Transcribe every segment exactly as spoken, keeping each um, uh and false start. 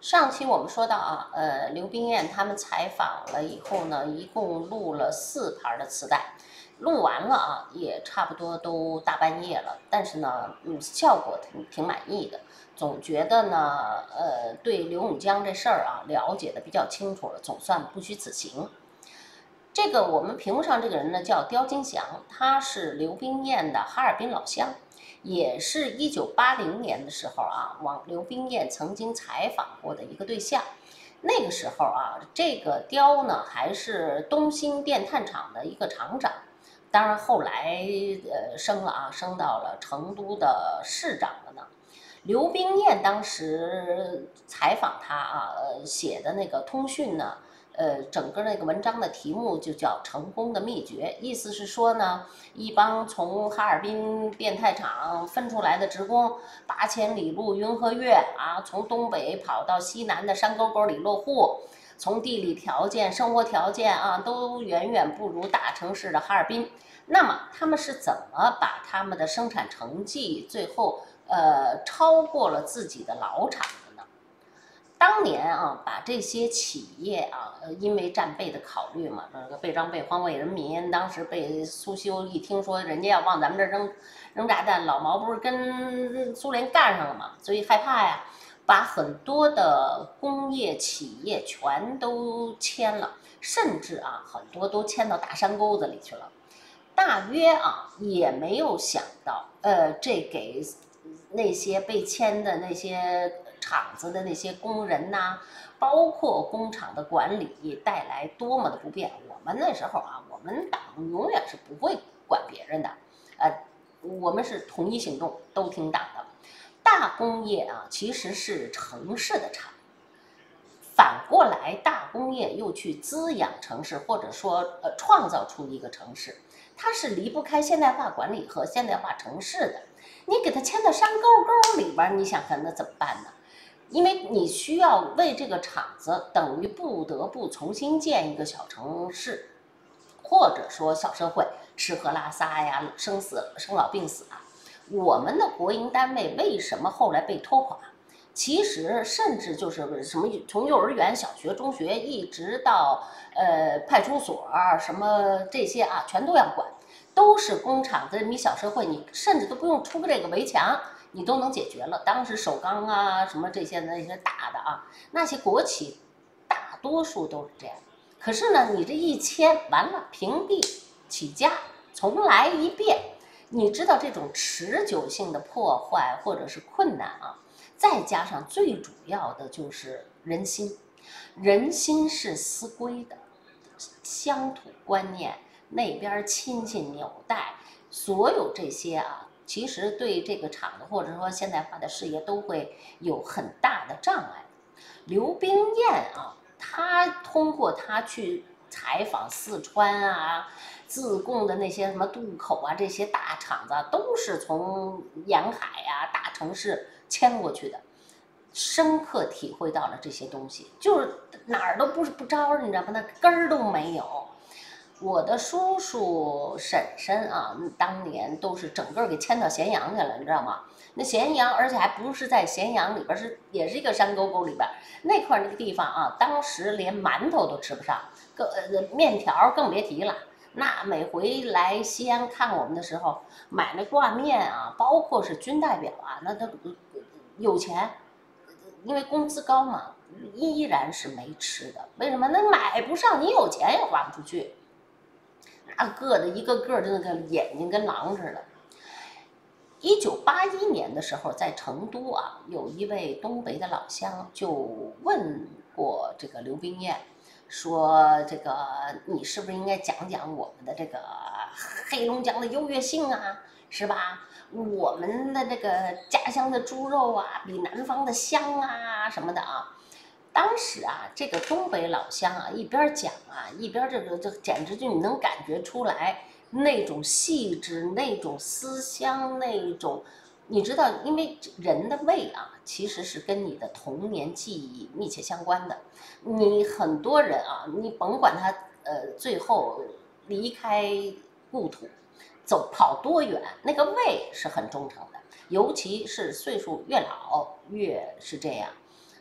上期我们说到啊，呃，刘冰燕他们采访了以后呢，一共录了四盘的磁带，录完了啊，也差不多都大半夜了，但是呢，嗯，效果挺挺满意的，总觉得呢，呃，对刘永江这事儿啊了解的比较清楚了，总算不虚此行。这个我们屏幕上这个人呢叫刁金祥，他是刘冰燕的哈尔滨老乡，也是一九八零年的时候啊，往刘冰燕曾经采访过的一个对象。那个时候啊，这个刁呢还是东兴电炭厂的一个厂长，当然后来呃升了啊，升到了成都的市长了呢。刘冰燕当时采访他啊，呃写的那个通讯呢，呃，整个那个文章的题目就叫《成功的秘诀》，意思是说呢，一帮从哈尔滨电炭厂分出来的职工，八千里路云和月啊，从东北跑到西南的山沟沟里落户，从地理条件、生活条件啊，都远远不如大城市的哈尔滨。那么他们是怎么把他们的生产成绩最后呃超过了自己的老厂的呢？当年啊，把这些企业啊，因为战备的考虑嘛，那个备战备荒为人民，当时被苏修一听说人家要往咱们这扔扔炸弹，老毛不是跟苏联干上了嘛，所以害怕呀，把很多的工业企业全都迁了，甚至啊，很多都迁到大山沟子里去了。大约啊也没有想到，呃，这给那些被签的那些厂子的那些工人呐、啊包括工厂的管理带来多么的不便。我们那时候啊，我们党永远是不会管别人的，呃，我们是统一行动，都听党的。大工业啊，其实是城市的产物。反过来，大工业又去滋养城市，或者说呃创造出一个城市，它是离不开现代化管理和现代化城市的。你给它迁到山沟沟里边，你想看那怎么办呢？因为你需要为这个厂子，等于不得不重新建一个小城市，或者说小社会，吃喝拉撒呀，生死生老病死啊。我们的国营单位为什么后来被拖垮？其实甚至就是什么，从幼儿园、小学、中学，一直到呃派出所什么这些啊，全都要管，都是工厂的你小社会，你甚至都不用出个这个围墙，你都能解决了。当时首钢啊，什么这些那些大的啊，那些国企，大多数都是这样。可是呢，你这一签完了，平地起家，重来一遍，你知道这种持久性的破坏或者是困难啊，再加上最主要的就是人心，人心是思归的，乡土观念那边亲戚纽带，所有这些啊，其实对这个厂子或者说现代化的事业都会有很大的障碍。刘冰燕啊，他通过他去采访四川啊、自贡的那些什么渡口啊，这些大厂子都是从沿海啊、大城市迁过去的，深刻体会到了这些东西，就是哪儿都不是不招，你知道吗？那根儿都没有。我的叔叔婶婶啊，当年都是整个给迁到咸阳去了，你知道吗？那咸阳，而且还不是在咸阳里边，是也是一个山沟沟里边那块那个地方啊，当时连馒头都吃不上，更呃面条更别提了。那每回来西安看我们的时候，买那挂面啊，包括是军代表啊，那都有钱，因为工资高嘛，依然是没吃的。为什么？那买不上，你有钱也花不出去。那个的一个个的那个眼睛跟狼似的。一九八一年的时候，在成都啊，有一位东北的老乡就问过这个刘冰燕，说这个你是不是应该讲讲我们的这个黑龙江的优越性啊，是吧？我们的这个家乡的猪肉啊，比南方的香啊什么的啊。当时啊，这个东北老乡啊，一边讲啊，一边这个这简直就你能感觉出来那种细致、那种思乡、那种，你知道，因为人的胃啊，其实是跟你的童年记忆密切相关的。你很多人啊，你甭管他呃最后离开故土，走跑多远，那个胃是很忠诚的，尤其是岁数越老越是这样。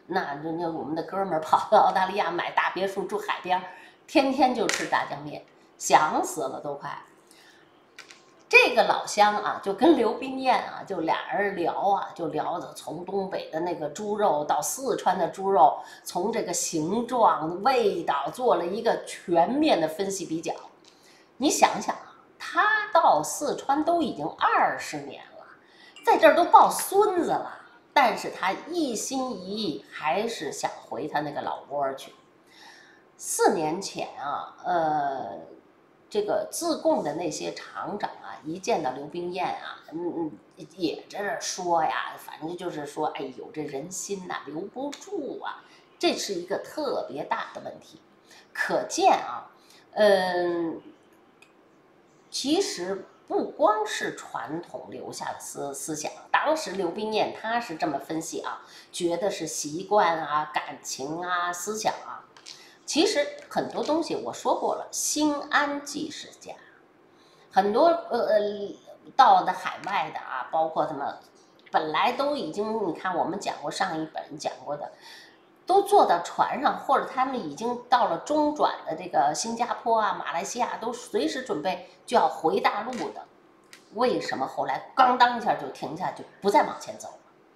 那那那我们的哥们儿跑到澳大利亚买大别墅住海边，天天就吃炸酱面，想死了都快。这个老乡啊，就跟刘冰燕啊，就俩人聊啊，就聊的从东北的那个猪肉到四川的猪肉，从这个形状、味道做了一个全面的分析比较。你想想啊，他到四川都已经二十年了，在这儿都抱孙子了，但是他一心一意还是想回他那个老窝去。四年前啊，呃。这个自贡的那些厂长啊，一见到刘冰燕啊，嗯嗯，也在这说呀，反正就是说，哎呦，这人心呐、啊、留不住啊，这是一个特别大的问题。可见啊，嗯，其实不光是传统留下的思思想，当时刘冰燕他是这么分析啊，觉得是习惯啊、感情啊、思想啊。其实很多东西我说过了，心安即是家。很多呃到的海外的啊，包括他们本来都已经，你看我们讲过上一本讲过的，都坐到船上，或者他们已经到了中转的这个新加坡啊、马来西亚，都随时准备就要回大陆的。为什么后来刚当一下就停下，就不再往前走了？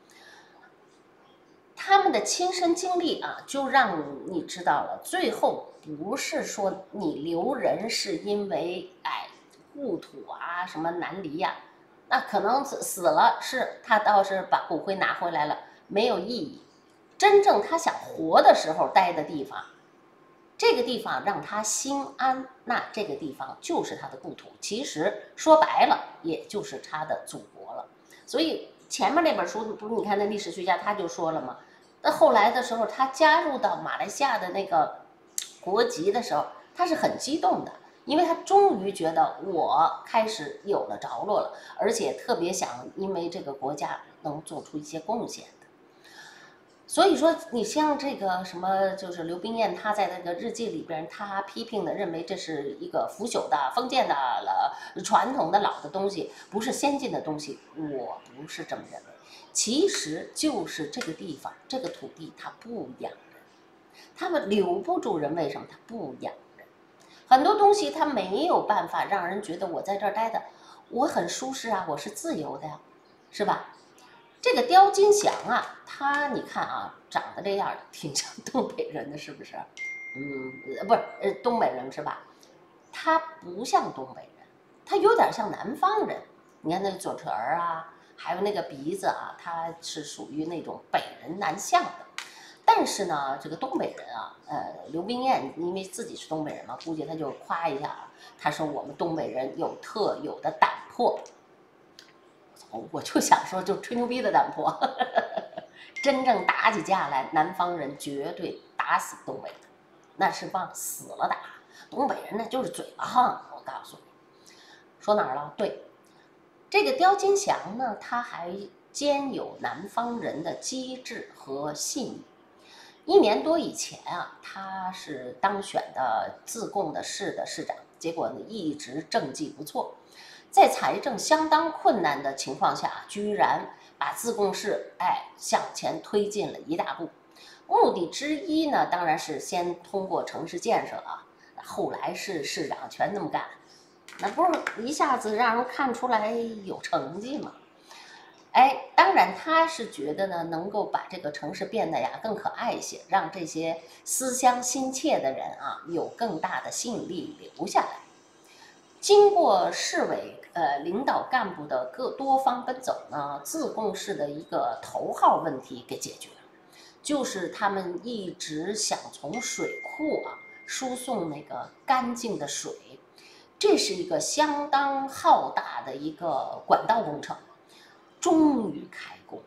他们的亲身经历啊，就让你知道了，最后不是说你留人是因为哎故土啊什么难离呀、啊，那可能死了是他倒是把骨灰拿回来了，没有意义。真正他想活的时候待的地方，这个地方让他心安，那这个地方就是他的故土。其实说白了，也就是他的祖国了。所以前面那本书不是你看那历史学家他就说了吗？那后来的时候，他加入到马来西亚的那个国籍的时候，他是很激动的，因为他终于觉得我开始有了着落了，而且特别想因为这个国家能做出一些贡献的。所以说，你像这个什么，就是刘冰燕，他在那个日记里边，他批评的认为这是一个腐朽的封建的了传统的老的东西，不是先进的东西，我不是这么认为。其实就是这个地方，这个土地它不养人，他们留不住人，为什么它不养人？很多东西它没有办法让人觉得我在这儿待的，我很舒适啊，我是自由的呀，是吧？这个雕金祥啊，他你看啊，长得这样挺像东北人的，是不是？嗯，不是，呃，东北人是吧？他不像东北人，他有点像南方人。你看那个嘴唇儿啊。还有那个鼻子啊，它是属于那种北人南向的。但是呢，这个东北人啊，呃，刘冰燕因为自己是东北人嘛，估计他就夸一下啊，他说我们东北人有特有的胆魄。我就想说，就吹牛逼的胆魄，真正打起架来，南方人绝对打死东北人，那是往死了打。东北人呢就是嘴巴横，我告诉你。说哪儿了？对。这个雕金祥呢，他还兼有南方人的机智和信义。一年多以前啊，他是当选的自贡的市的市长，结果呢一直政绩不错，在财政相当困难的情况下，居然把自贡市哎向前推进了一大步。目的之一呢，当然是先通过城市建设啊，后来是市长全那么干。那不是一下子让人看出来有成绩吗？哎，当然他是觉得呢，能够把这个城市变得呀更可爱一些，让这些思乡心切的人啊有更大的吸引力留下来。经过市委呃领导干部的各多方奔走呢，自贡市的一个头号问题给解决了，就是他们一直想从水库啊输送那个干净的水。这是一个相当浩大的一个管道工程，终于开工了。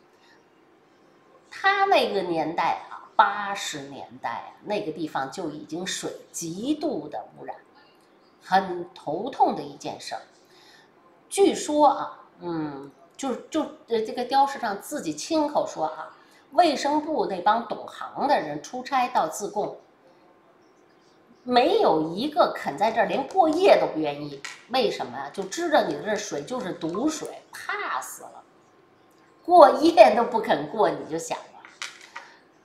他那个年代啊，八十年代啊，那个地方就已经水极度的污染，很头痛的一件事儿。据说啊，嗯，就就呃这个雕市长自己亲口说啊，卫生部那帮懂行的人出差到自贡。没有一个肯在这儿连过夜都不愿意，为什么呀？就知道你这水就是毒水，怕死了，过夜都不肯过，你就想吧。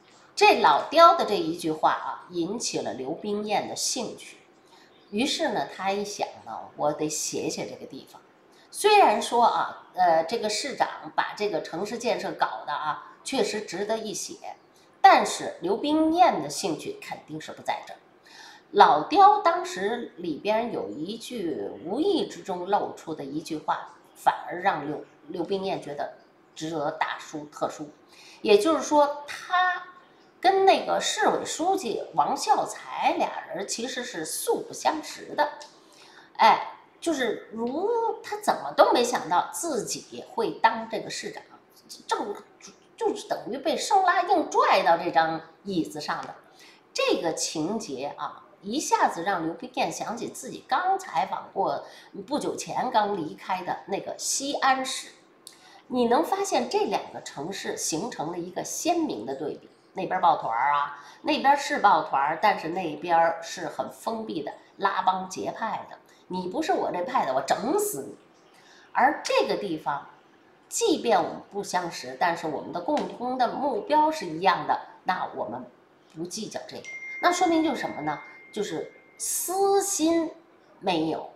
这老刁的这一句话啊，引起了刘冰燕的兴趣。于是呢，他一想呢，我得写写这个地方。虽然说啊，呃，这个市长把这个城市建设搞的啊，确实值得一写，但是刘冰燕的兴趣肯定是不在这儿。老刁当时里边有一句无意之中露出的一句话，反而让刘刘冰燕觉得值得大书特书。也就是说，他跟那个市委书记王孝财俩人其实是素不相识的，哎。就是如他怎么都没想到自己会当这个市长，正就是等于被生拉硬拽到这张椅子上的这个情节啊，一下子让刘冰燕想起自己刚采访过不久前刚离开的那个西安市。你能发现这两个城市形成了一个鲜明的对比，那边抱团啊，那边是抱团，但是那边是很封闭的拉帮结派的，你不是我这派的，我整死你。而这个地方，即便我们不相识，但是我们的共同的目标是一样的，那我们不计较这个，那说明就是什么呢？就是私心没有。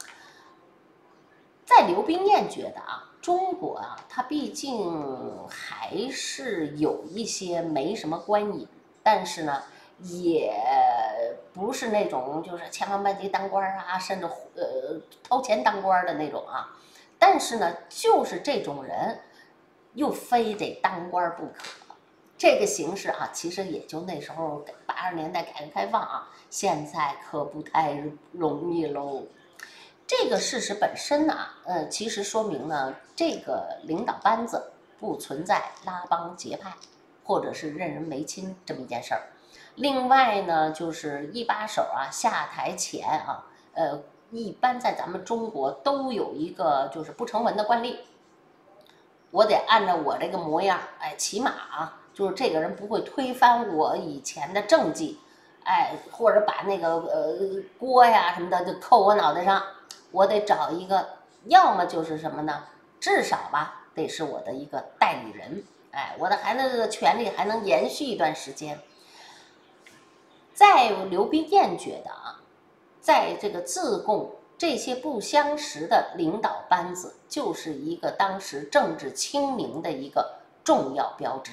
在刘冰燕觉得啊，中国啊，它毕竟还是有一些没什么官瘾，但是呢，也不是那种就是千方百计当官啊，甚至呃掏钱当官的那种啊。但是呢，就是这种人，又非得当官不可。这个形式啊，其实也就那时候八十年代改革开放啊，现在可不太容易喽。这个事实本身呢，呃，其实说明呢，这个领导班子不存在拉帮结派，或者是任人唯亲这么一件事儿。另外呢，就是一把手啊下台前啊，呃，一般在咱们中国都有一个就是不成文的惯例，我得按照我这个模样，哎，起码啊，就是这个人不会推翻我以前的政绩，哎，或者把那个呃锅呀什么的就扣我脑袋上。我得找一个，要么就是什么呢？至少吧，得是我的一个代理人，哎，我的还能这个权利还能延续一段时间。在刘冰燕觉得啊，在这个自贡这些不相识的领导班子，就是一个当时政治清明的一个重要标志。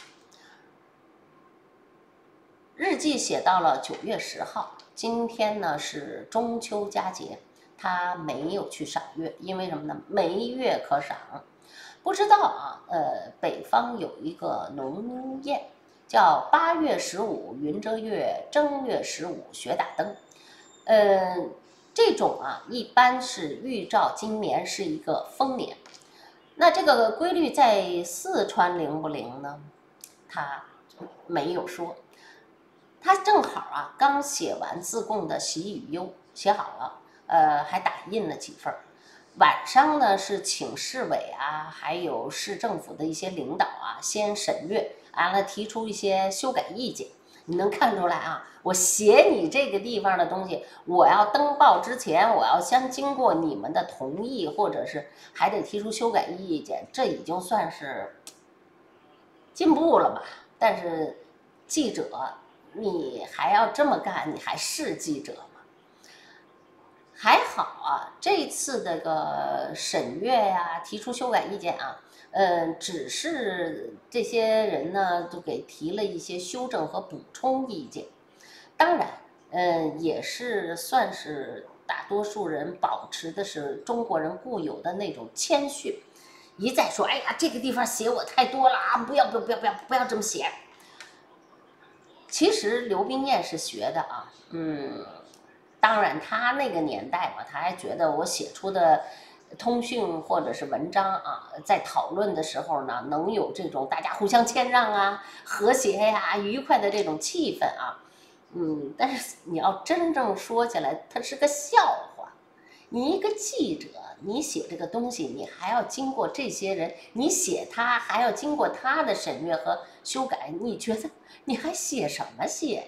日记写到了九月十号，今天呢是中秋佳节。他没有去赏月，因为什么呢？没月可赏。不知道啊，呃，北方有一个农谚，叫八月十五云遮月，正月十五雪打灯。呃，这种啊，一般是预兆今年是一个丰年。那这个规律在四川灵不灵呢？他没有说。他正好啊，刚写完自贡的喜与忧，写好了。呃，还打印了几份儿。晚上呢，是请市委啊，还有市政府的一些领导啊，先审阅，完了提出一些修改意见。你能看出来啊？我写你这个地方的东西，我要登报之前，我要先经过你们的同意，或者是还得提出修改意见，这已经算是进步了吧？但是记者，你还要这么干，你还是记者？还好啊，这次这个审阅呀、啊，提出修改意见啊，呃，只是这些人呢，都给提了一些修正和补充意见。当然，呃，也是算是大多数人保持的是中国人固有的那种谦逊，一再说，哎呀，这个地方写我太多了啊，不要不要不要不要不要这么写。其实刘冰燕是学的啊，嗯。当然，他那个年代嘛，他还觉得我写出的通讯或者是文章啊，在讨论的时候呢，能有这种大家互相谦让啊、和谐呀、啊、愉快的这种气氛啊。嗯，但是你要真正说起来，它是个笑话。你一个记者，你写这个东西，你还要经过这些人，你写他还要经过他的审阅和修改，你觉得你还写什么写呀？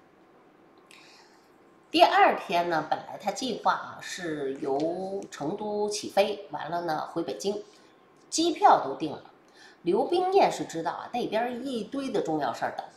第二天呢，本来他计划啊是由成都起飞，完了呢回北京，机票都定了。刘冰燕是知道啊，那边一堆的重要事儿等，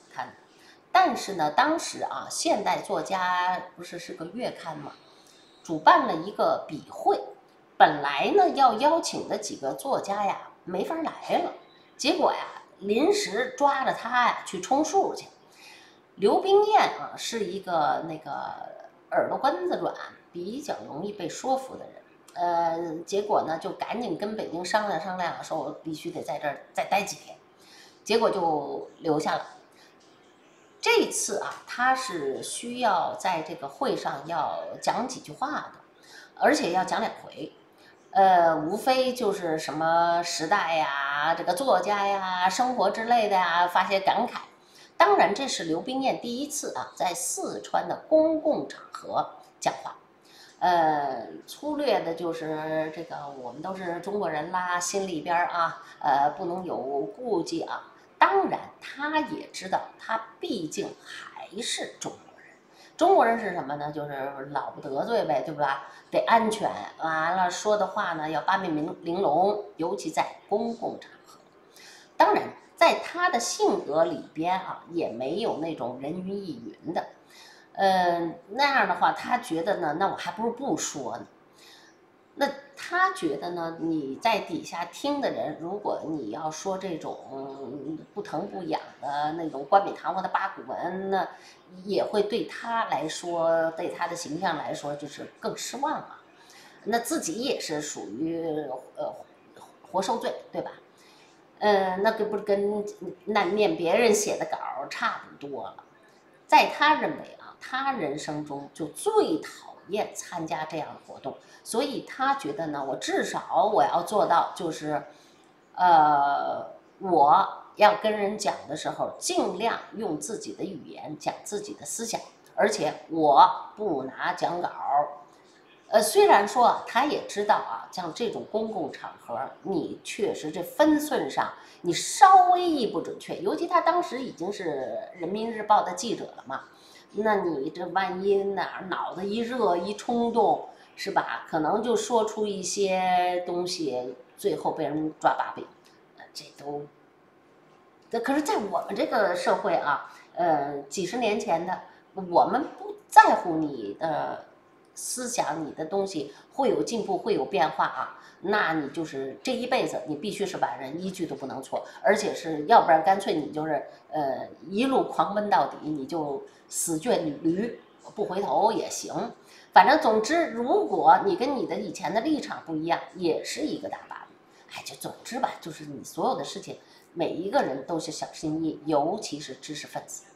看的。但是呢，当时啊，现代作家不是是个月刊嘛，主办了一个笔会，本来呢要邀请的几个作家呀没法来了，结果呀临时抓着他呀去充数去。刘冰燕啊是一个那个耳朵根子软、比较容易被说服的人。呃，结果呢，就赶紧跟北京商量商量，说我必须得在这儿再待几天，结果就留下了。这次啊，他是需要在这个会上要讲几句话的，而且要讲两回，呃，无非就是什么时代呀、这个作家呀、生活之类的呀，发些感慨。当然，这是刘冰燕第一次啊，在四川的公共场合讲话。呃，粗略的就是这个，我们都是中国人啦，心里边啊，呃，不能有顾忌啊。当然，他也知道，他毕竟还是中国人。中国人是什么呢？就是老不得罪呗，对吧？得安全，完了说的话呢要八面玲玲珑，尤其在公共场合。当然，在他的性格里边啊，也没有那种人云亦云的。呃，那样的话，他觉得呢，那我还不如不说呢。那他觉得呢，你在底下听的人，如果你要说这种不疼不痒的那种冠冕堂皇的八股文，那也会对他来说，对他的形象来说，就是更失望了。那自己也是属于呃活受罪，对吧？呃，那个不是跟那念别人写的稿差不多了。在他认为啊，他人生中就最讨厌参加这样的活动，所以他觉得呢，我至少我要做到就是，呃，我要跟人讲的时候，尽量用自己的语言讲自己的思想，而且我不拿讲稿。呃，虽然说他也知道啊，像这种公共场合，你确实这分寸上你稍微一不准确，尤其他当时已经是人民日报的记者了嘛，那你这万一哪脑子一热一冲动，是吧？可能就说出一些东西，最后被人抓把柄，呃，这都。可是，在我们这个社会啊，呃，几十年前的，我们不在乎你的思想，你的东西会有进步，会有变化啊。那你就是这一辈子，你必须是完人，一句都不能错，而且是要不然干脆你就是呃一路狂奔到底，你就死倦驴不回头也行。反正总之，如果你跟你的以前的立场不一样，也是一个大把柄。哎，就总之吧，就是你所有的事情，每一个人都是小心翼翼，尤其是知识分子。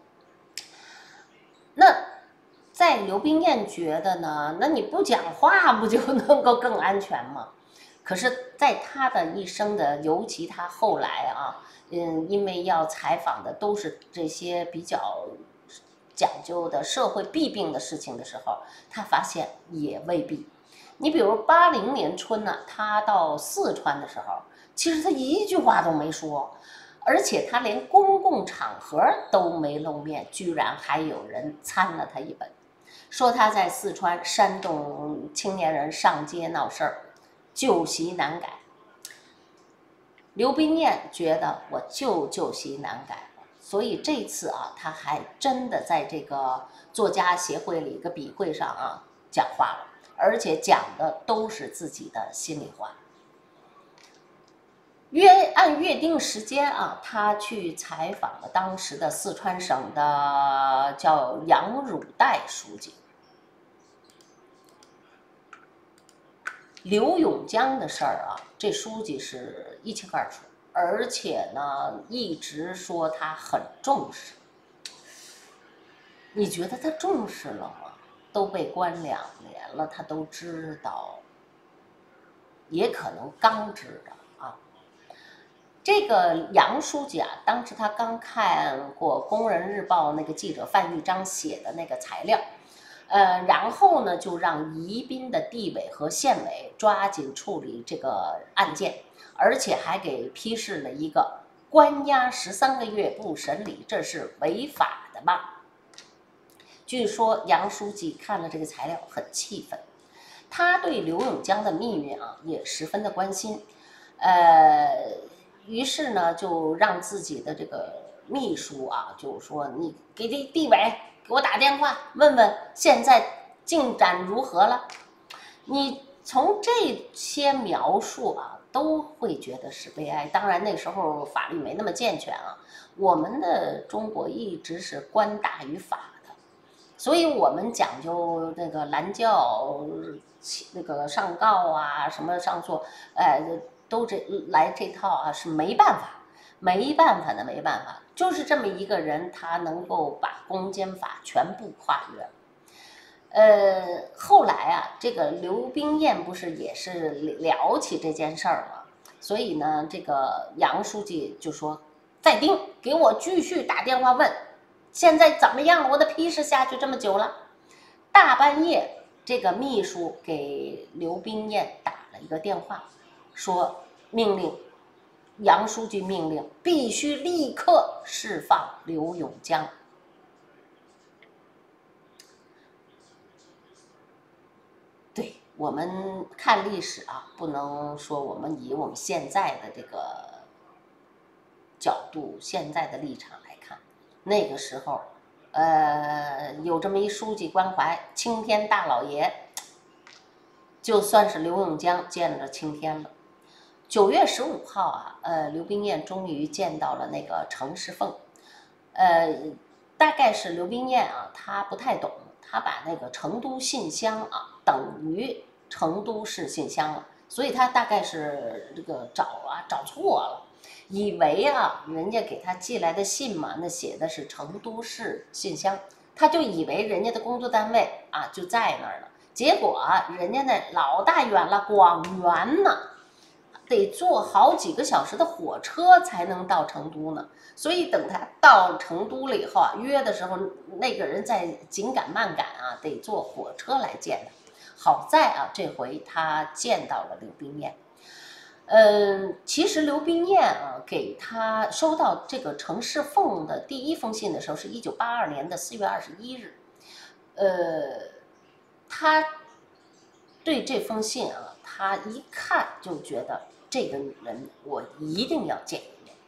那在刘冰燕觉得呢，那你不讲话不就能够更安全吗？可是，在他的一生的，尤其他后来啊，嗯，因为要采访的都是这些比较讲究的社会弊病的事情的时候，他发现也未必。你比如八零年春呢，他到四川的时候，其实他一句话都没说，而且他连公共场合都没露面，居然还有人参了他一本，说他在四川煽动青年人上街闹事儿，旧习难改。刘冰燕觉得我就旧习难改了，所以这次啊，他还真的在这个作家协会里一个笔会上啊讲话了，而且讲的都是自己的心里话。约按约定时间啊，他去采访了当时的四川省的叫杨汝岱书记。刘永江的事儿啊，这书记是一清二楚，而且呢，一直说他很重视。你觉得他重视了吗？都被关两年了，他都知道，也可能刚知道。这个杨书记啊，当时他刚看过《工人日报》那个记者范玉章写的那个材料，呃，然后呢，就让宜宾的地委和县委抓紧处理这个案件，而且还给批示了一个关押十三个月不审理，这是违法的吧？据说杨书记看了这个材料很气愤，他对刘永江的命运啊也十分的关心，呃。于是呢，就让自己的这个秘书啊，就是说你给这地委给我打电话，问问现在进展如何了。你从这些描述啊，都会觉得是悲哀。当然那时候法律没那么健全啊，我们的中国一直是官大于法的，所以我们讲究那个拦轿、那个上告啊，什么上诉，哎，都这来这套啊，是没办法，没办法的，没办法。就是这么一个人，他能够把公检法全部跨越。呃，后来啊，这个刘冰燕不是也是聊起这件事儿吗？所以呢，这个杨书记就说：“再盯，给我继续打电话问，现在怎么样了？我的批示下去这么久了。”大半夜，这个秘书给刘冰燕打了一个电话，说命令杨书记命令必须立刻释放刘永江。对，我们看历史啊，不能说我们以我们现在的这个角度、现在的立场来看，那个时候，呃，有这么一书记关怀青天大老爷，就算是刘永江见了青天了。九月十五号啊，呃，刘冰燕终于见到了那个程石凤，呃，大概是刘冰燕啊，她不太懂，她把那个成都信箱啊等于成都市信箱了，所以她大概是这个找啊找错了，以为啊人家给她寄来的信嘛，那写的是成都市信箱，她就以为人家的工作单位啊就在那儿了，结果啊人家那老大远了，广元呢。得坐好几个小时的火车才能到成都呢，所以等他到成都了以后啊，约的时候那个人在紧赶慢赶啊，得坐火车来见他。好在啊，这回他见到了刘冰燕。嗯，其实刘冰燕啊，给他收到这个程石凤的第一封信的时候，是一九八二年的四月二十一日。呃，他对这封信啊，他一看就觉得。这个女人我一定要见一面。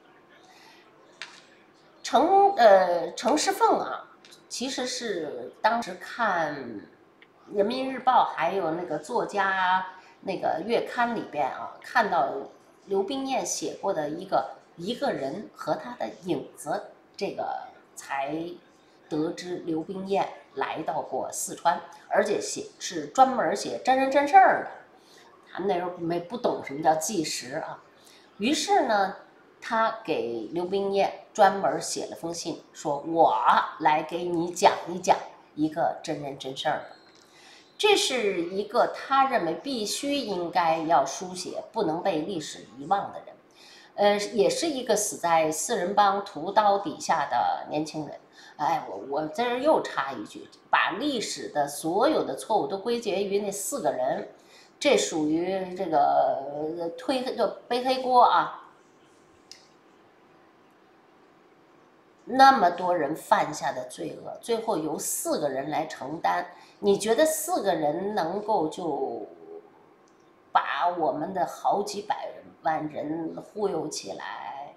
程呃程石凤啊，其实是当时看《人民日报》还有那个作家那个月刊里边啊，看到刘冰燕写过的一个一个人和他的影子，这个才得知刘冰燕来到过四川，而且写是专门写真人真事儿的。他们那时候没不懂什么叫纪实啊，于是呢，他给刘冰燕专门写了封信，说我来给你讲一讲一个真人真事儿的。这是一个他认为必须应该要书写，不能被历史遗忘的人。呃，也是一个死在四人帮屠刀底下的年轻人。哎，我我这儿又插一句，把历史的所有的错误都归结于那四个人。这属于这个推就背黑锅啊！那么多人犯下的罪恶，最后由四个人来承担。你觉得四个人能够就把我们的好几百万人忽悠起来，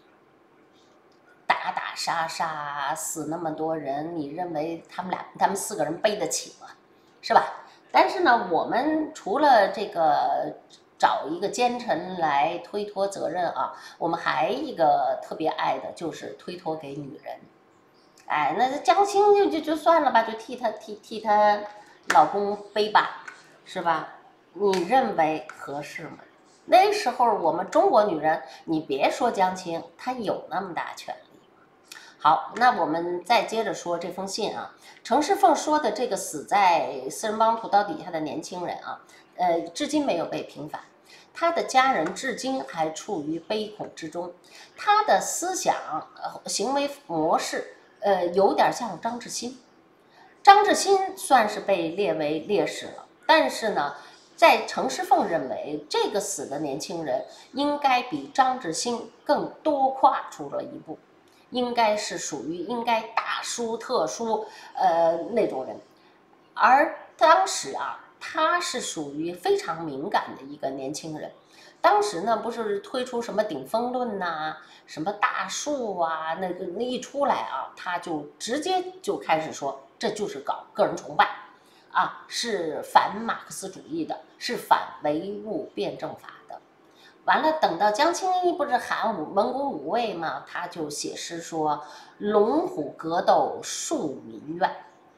打打杀杀，死那么多人？你认为他们俩、他们四个人背得起吗？是吧？但是呢，我们除了这个找一个奸臣来推脱责任啊，我们还一个特别爱的就是推脱给女人。哎，那江青就就就算了吧，就替她替替她老公背吧，是吧？你认为合适吗？那时候我们中国女人，你别说江青，她有那么大权力。好，那我们再接着说这封信啊。程石凤说的这个死在四人帮屠刀底下的年轻人啊，呃，至今没有被平反，他的家人至今还处于悲恐之中，他的思想、呃、行为模式，呃，有点像张志新。张志新算是被列为烈士了，但是呢，在程石凤认为，这个死的年轻人应该比张志新更多跨出了一步。应该是属于应该大书特书，呃那种人，而当时啊，他是属于非常敏感的一个年轻人， 当时呢，不是推出什么顶风论呐、啊，什么大树啊，那个那一出来啊，他就直接就开始说，这就是搞个人崇拜，啊，是反马克思主义的，是反唯物辩证法的。完了，等到江青一不是喊武文攻武卫嘛，他就写诗说：“龙虎格斗庶民怨。”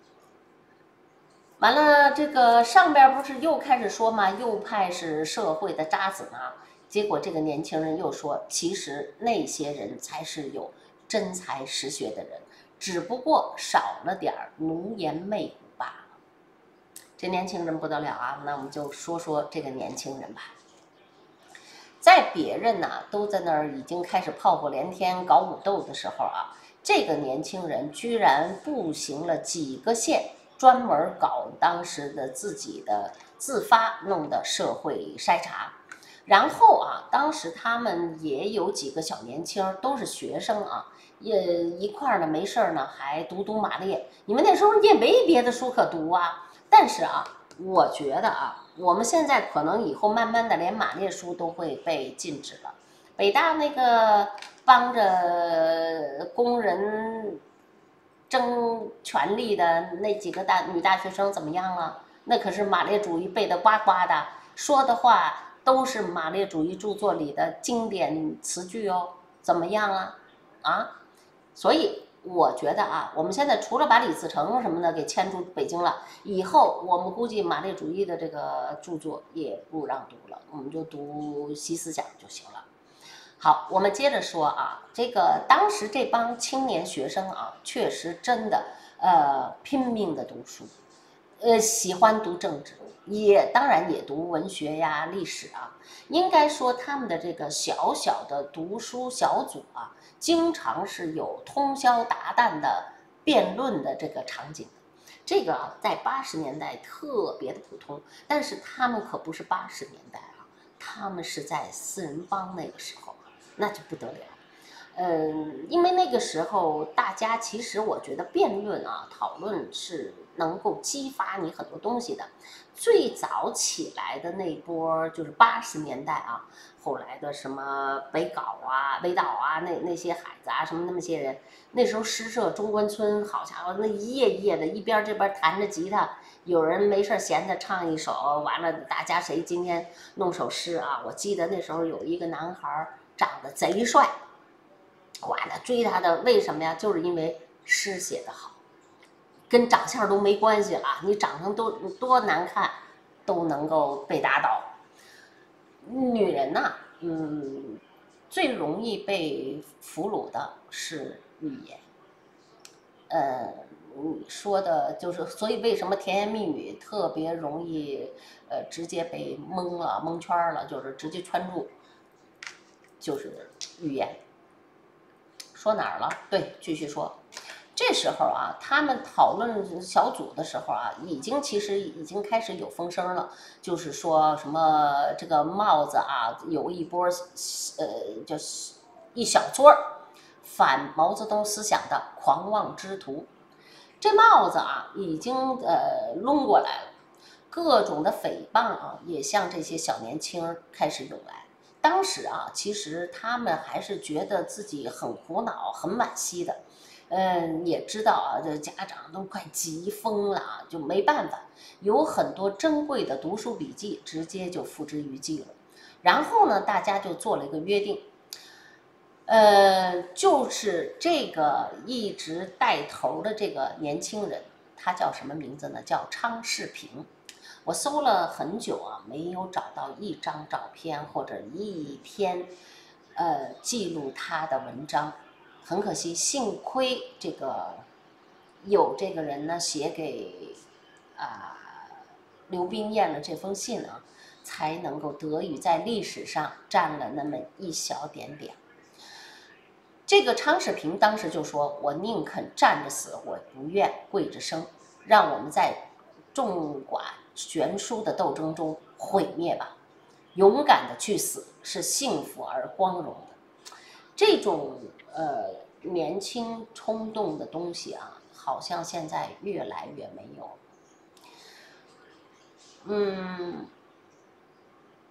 完了，这个上边不是又开始说嘛，右派是社会的渣子嘛。结果这个年轻人又说，其实那些人才是有真才实学的人，只不过少了点奴颜媚骨罢了。这年轻人不得了啊！那我们就说说这个年轻人吧。在别人呢、啊、都在那儿已经开始炮火连天搞武斗的时候啊，这个年轻人居然步行了几个县，专门搞当时的自己的自发弄的社会筛查。然后啊，当时他们也有几个小年轻，都是学生啊，也一块儿呢，没事儿呢，还读读马列。你们那时候也没别的书可读啊，但是啊，我觉得啊，我们现在可能以后慢慢的连马列书都会被禁止了。北大那个帮着工人争权利的那几个大女大学生怎么样了？那可是马列主义背得呱呱的，说的话都是马列主义著作里的经典词句哦，怎么样啊？啊，所以我觉得啊，我们现在除了把李自成什么的给迁出北京了，以后我们估计马列主义的这个著作也不让读了，我们就读习思想就行了。好，我们接着说啊，这个当时这帮青年学生啊，确实真的呃拼命的读书，呃喜欢读政治，也当然也读文学呀、历史啊。应该说他们的这个小小的读书小组啊，经常是有通宵达旦的辩论的这个场景。这个啊，在八十年代特别的普通，但是他们可不是八十年代啊，他们是在四人帮那个时候。那就不得了，嗯，因为那个时候大家其实我觉得辩论啊、讨论是能够激发你很多东西的。最早起来的那波就是八十年代啊，后来的什么北稿啊、北岛啊，那那些孩子啊，什么那么些人，那时候诗社中关村，好家伙，那一页一页的，一边这边弹着吉他，有人没事闲着唱一首，完了大家谁今天弄首诗啊？我记得那时候有一个男孩。长得贼帅，完了追他的为什么呀？就是因为诗写得好，跟长相都没关系了。你长成多多难看，都能够被打倒。女人呐、啊，嗯，最容易被俘虏的是语言。呃，你说的就是，所以为什么甜言蜜语特别容易，呃，直接被蒙了、蒙圈了，就是直接圈住。就是语言。说哪儿了？对，继续说。这时候啊，他们讨论小组的时候啊，已经其实已经开始有风声了，就是说什么这个帽子啊，有一波呃，就是一小撮反毛泽东思想的狂妄之徒。这帽子啊，已经呃抡过来了，各种的诽谤啊，也向这些小年轻开始涌来。当时啊，其实他们还是觉得自己很苦恼、很惋惜的，嗯，也知道啊，这家长都快急疯了啊，就没办法，有很多珍贵的读书笔记直接就付之于记了。然后呢，大家就做了一个约定，呃，就是这个一直带头的这个年轻人，他叫什么名字呢？叫昌世平。我搜了很久啊，没有找到一张照片或者一篇，呃，记录他的文章，很可惜。幸亏这个有这个人呢写给啊、呃、刘冰燕的这封信啊，才能够得以在历史上占了那么一小点点。这个昌世平当时就说：“我宁肯站着死，我不愿跪着生，让我们在众寡悬殊的斗争中毁灭吧，勇敢的去死是幸福而光荣的。”这种呃年轻冲动的东西啊，好像现在越来越没有。嗯，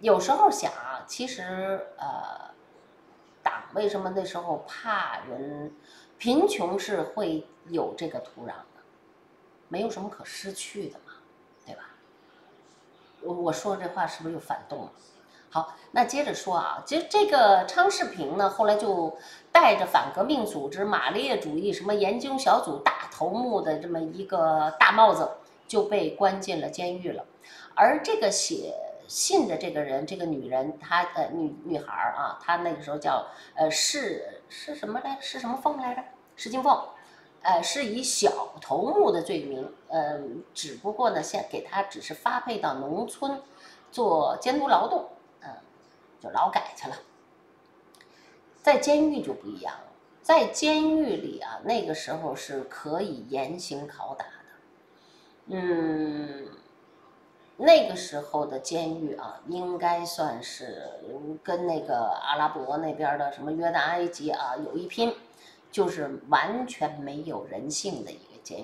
有时候想啊，其实呃，党为什么那时候怕人贫穷是会有这个土壤的，没有什么可失去的嘛，对吧？我我说这话是不是又反动了？好，那接着说啊，其实这个昌世平呢，后来就带着反革命组织、马列主义什么研究小组大头目的这么一个大帽子，就被关进了监狱了。而这个写信的这个人，这个女人，她呃女女孩啊，她那个时候叫呃是是什么来着？是什么凤来着？石金凤。呃，是以小头目的罪名，呃，只不过呢，现给他只是发配到农村做监督劳动，嗯、呃，就劳改去了。在监狱就不一样了，在监狱里啊，那个时候是可以严刑拷打的，嗯，那个时候的监狱啊，应该算是跟那个阿拉伯那边的什么约旦、埃及啊有一拼，就是完全没有人性的一个监狱。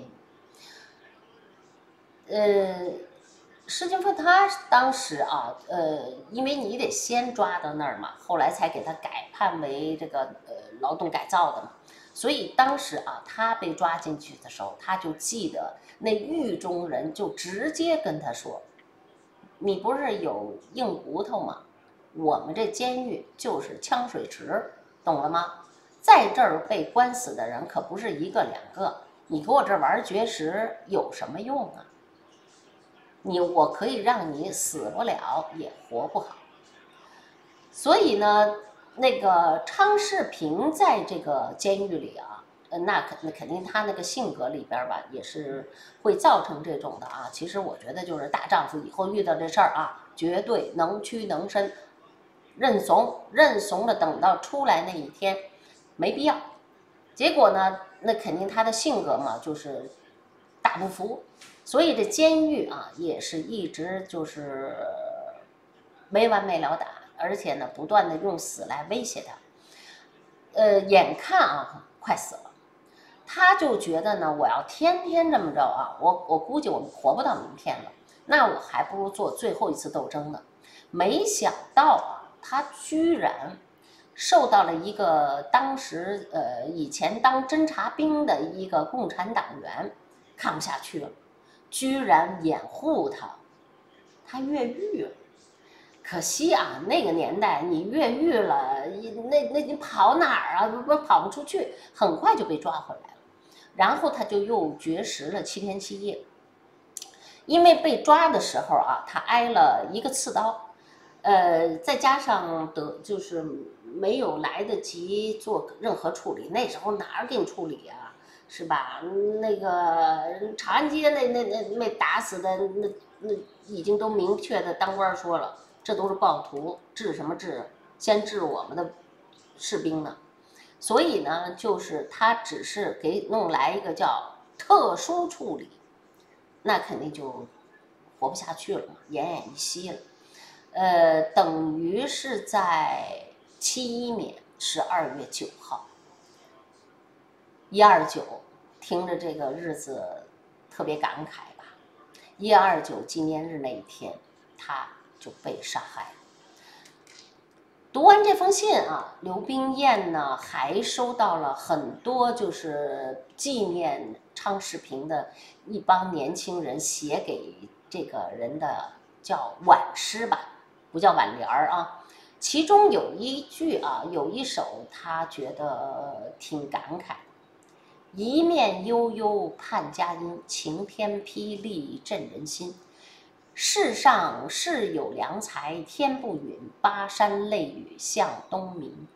呃，施金凤他当时啊，呃，因为你得先抓到那儿嘛，后来才给他改判为这个呃劳动改造的嘛。所以当时啊，他被抓进去的时候，他就记得那狱中人就直接跟他说：“你不是有硬骨头吗？我们这监狱就是枪水池，懂了吗？在这儿被关死的人可不是一个两个，你给我这玩绝食有什么用啊？你我可以让你死不了也活不好。”所以呢，那个昌世平在这个监狱里啊，呃，那肯那肯定他那个性格里边吧，也是会造成这种的啊。其实我觉得就是大丈夫以后遇到这事儿啊，绝对能屈能伸，认怂认怂的，等到出来那一天，没必要。结果呢，那肯定他的性格嘛，就是大不服，所以这监狱啊，也是一直就是没完没了打，而且呢，不断的用死来威胁他。呃，眼看啊，快死了，他就觉得呢，我要天天这么着啊，我我估计我们活不到明天了，那我还不如做最后一次斗争呢。没想到啊，他居然受到了一个当时呃以前当侦察兵的一个共产党员看不下去了，居然掩护他，他越狱了。可惜啊，那个年代你越狱了，那那你跑哪儿啊？不不跑不出去，很快就被抓回来了。然后他就又绝食了七天七夜。因为被抓的时候啊，他挨了一个刺刀，呃，再加上得就是没有来得及做任何处理，那时候哪儿给你处理啊？是吧？那个长安街那那那那打死的那那已经都明确的当官说了。这都是暴徒，治什么治？先治我们的士兵呢。所以呢，就是他只是给弄来一个叫特殊处理，那肯定就活不下去了嘛，奄奄一息了。呃，等于是在七一年十二月九号，一二九，听着这个日子特别感慨吧。一二九纪念日那一天，他就被杀害了。读完这封信啊，刘冰燕呢还收到了很多就是纪念昌世平的一帮年轻人写给这个人的叫挽诗吧，不叫挽联儿啊。其中有一句啊，有一首他觉得挺感慨：一面悠悠盼佳音，晴天霹雳震人心。世上是有良才天不允，巴山泪雨向东明。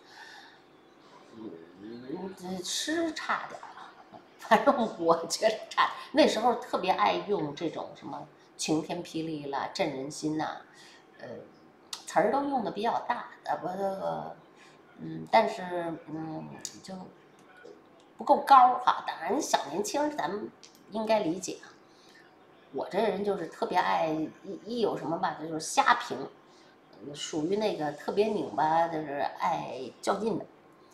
嗯，这诗差点了，反正我觉得差。那时候特别爱用这种什么晴天霹雳啦、震人心呐、呃，词儿都用的比较大，呃不这个，嗯，但是嗯就不够高哈。当然小年轻咱们应该理解。我这人就是特别爱一一有什么吧，就是瞎评，属于那个特别拧巴，就是爱较劲的。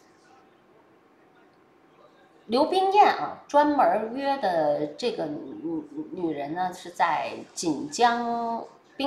刘冰燕啊，专门约的这个女女人呢，是在锦江宾馆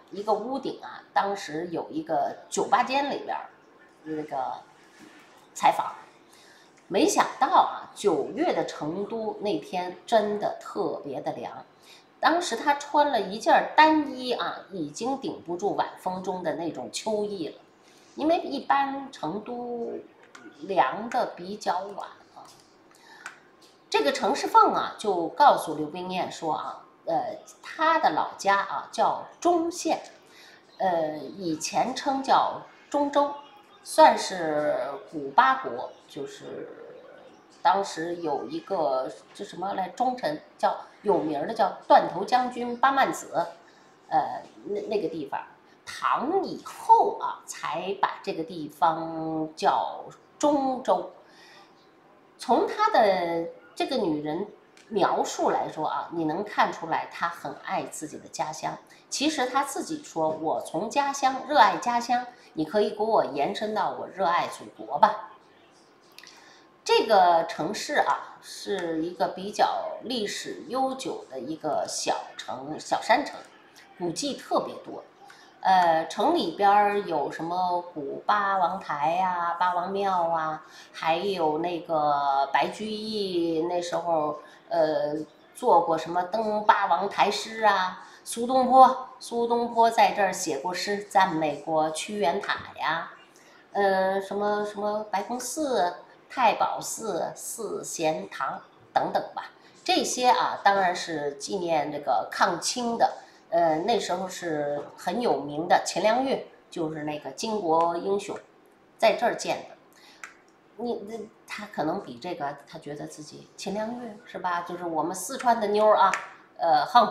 一个屋顶啊，当时有一个酒吧间里边那个采访，没想到啊，九月的成都那天真的特别的凉。当时他穿了一件单衣啊，已经顶不住晚风中的那种秋意了。因为一般成都凉的比较晚啊。这个程仕凤啊，就告诉刘冰燕说啊，呃，他的老家啊叫中县，呃，以前称叫中州，算是古八国，就是当时有一个这什么来忠臣，叫有名的叫断头将军八幡子，呃，那那个地方，唐以后啊才把这个地方叫中州。从她的这个女人描述来说啊，你能看出来她很爱自己的家乡。其实她自己说，我从家乡热爱家乡，你可以给我延伸到我热爱祖国吧。这个城市啊，是一个比较历史悠久的一个小城、小山城，古迹特别多。呃，城里边有什么古八王台呀、啊、八王庙啊，还有那个白居易那时候呃做过什么登八王台诗啊。苏东坡，苏东坡在这儿写过诗，赞美过屈原塔呀。呃，什么什么白峰寺、太保寺、四贤堂等等吧。这些啊，当然是纪念这个抗清的。呃，那时候是很有名的钱粮月，就是那个巾帼英雄，在这儿建的。你他可能比这个，他觉得自己钱粮月是吧？就是我们四川的妞啊，呃，横，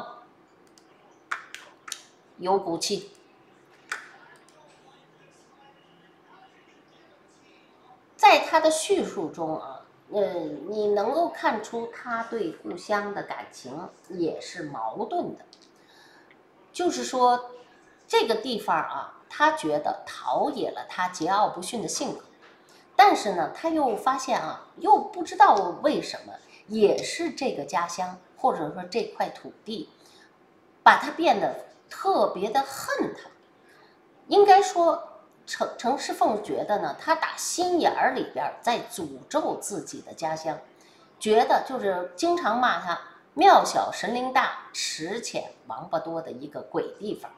有骨气。在他的叙述中啊，呃，你能够看出他对故乡的感情也是矛盾的。就是说，这个地方啊，他觉得陶冶了他桀骜不驯的性格，但是呢，他又发现啊，又不知道为什么，也是这个家乡或者说这块土地，把他变得特别的恨他。应该说，程程仕凤觉得呢，他打心眼儿里边在诅咒自己的家乡，觉得就是经常骂他庙小神灵大，池浅王八多的一个鬼地方。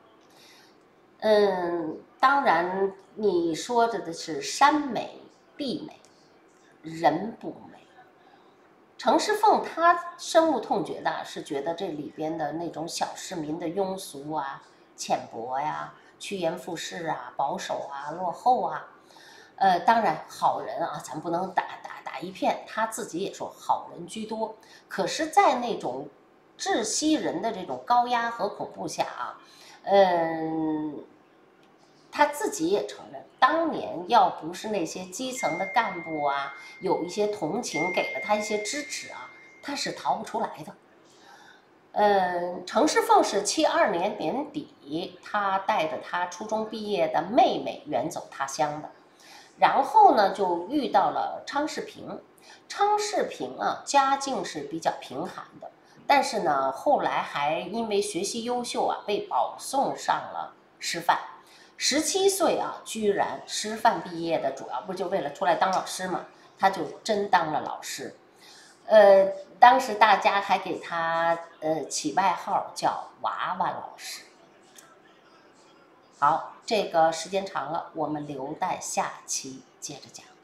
嗯，当然你说着的是山美地美，人不美。程仕凤他深恶痛绝的是觉得这里边的那种小市民的庸俗啊、浅薄呀、趋炎附势啊、保守啊、落后啊。呃，当然好人啊，咱不能打打打一片，他自己也说好人居多。可是，在那种窒息人的这种高压和恐怖下啊，嗯，他自己也承认，当年要不是那些基层的干部啊，有一些同情，给了他一些支持啊，他是逃不出来的。嗯，程仕凤是七二年年底，他带着他初中毕业的妹妹远走他乡的。然后呢，就遇到了昌世平。昌世平啊，家境是比较贫寒的，但是呢，后来还因为学习优秀啊，被保送上了师范。十七岁啊，居然师范毕业的，主要不就为了出来当老师嘛？他就真当了老师。呃，当时大家还给他呃起外号叫娃娃老师。好，这个时间长了，我们留待下期接着讲。